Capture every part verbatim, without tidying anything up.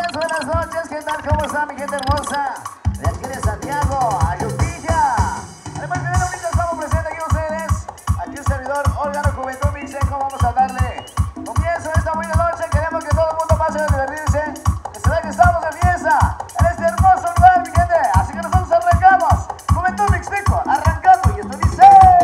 noches, buenas noches. ¿Qué tal? ¿Cómo está mi gente hermosa? De aquí de Santiago, Ayupilla. Además, que ahorita estamos presentes aquí ustedes. Aquí un servidor, órgano Juventud Mixteco. Vamos a darle comienzo a esta buena noche. Queremos que todo el mundo pase a divertirse. Que se vea que estamos de fiesta en este hermoso lugar, mi gente. Así que nosotros arrancamos. Juventud Mixteco, arrancando. Y esto dice...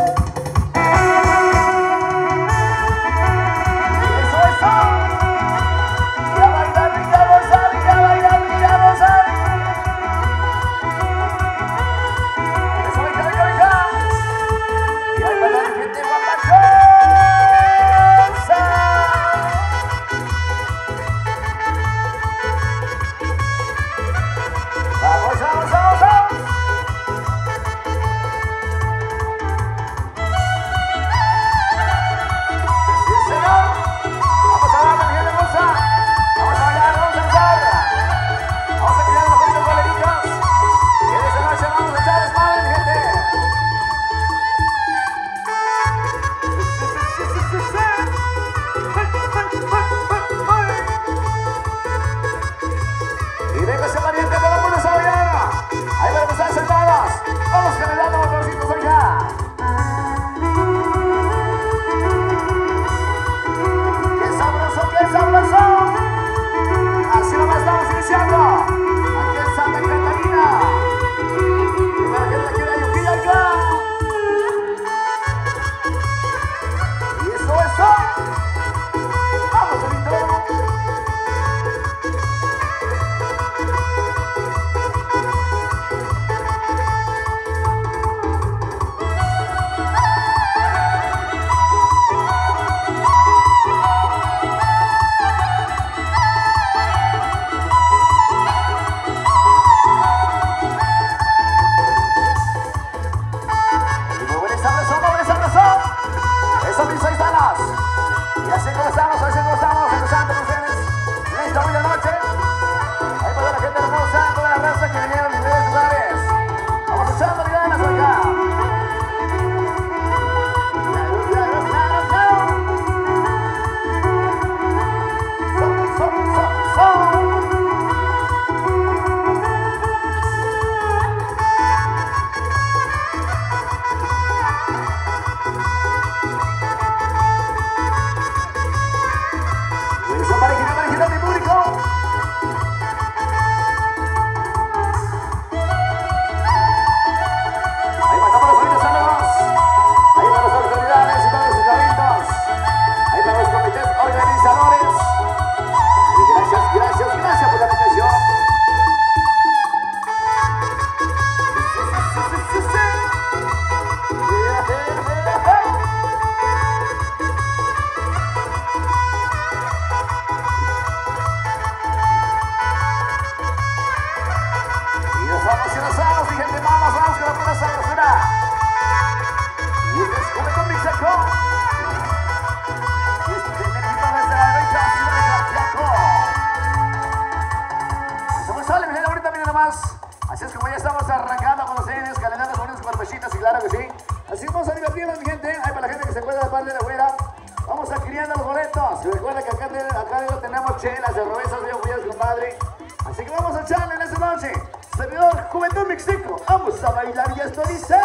Así es como ya estamos arrancando con ustedes, calentando con unos cuerpecitos y claro que sí. Así vamos a divertirnos, mi gente. Hay para la gente que se encuentra de parte de afuera. Vamos adquiriendo los boletos. Y recuerda que acá, acá tenemos chelas, cervezas, bien frías, compadre. Así que vamos a echarle en esta noche. Servidor Juventud Mixteco. Vamos a bailar y esto dice...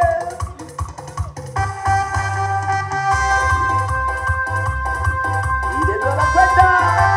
Y de toda la cuenta.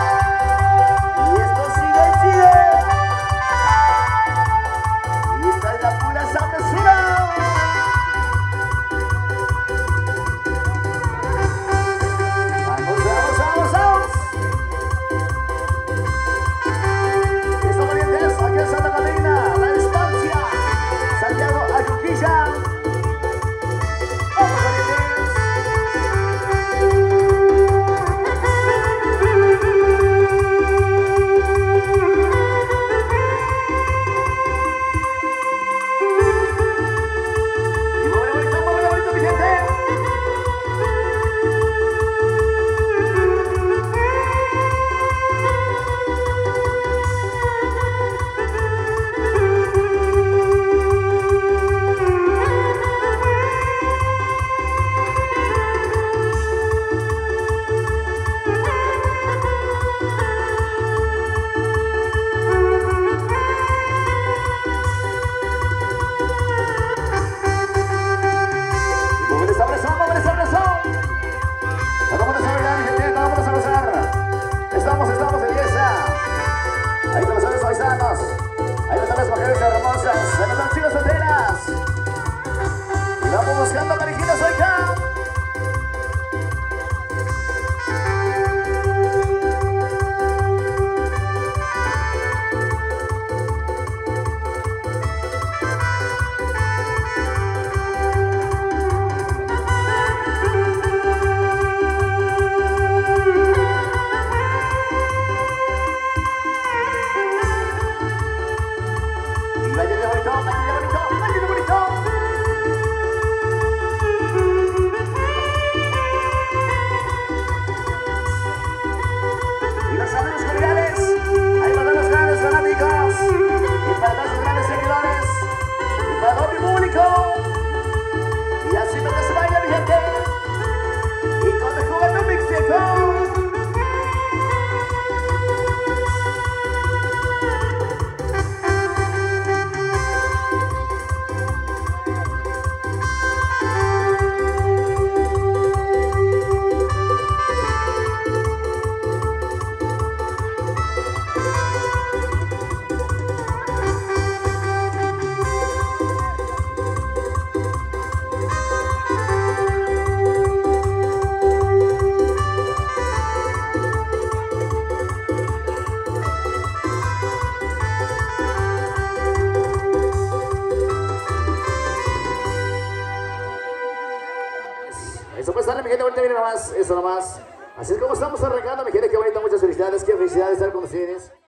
Ahí están los hombres paisanos. Ahí están las mujeres hermosas. Ahí están las chicas solteras. Y vamos buscando parejitas hoy acá. Eso pues sale, mi gente bonita, miren nomás, eso nomás. Así es como estamos arrancando, mi gente, qué bonito, muchas felicidades, qué felicidad estar con ustedes.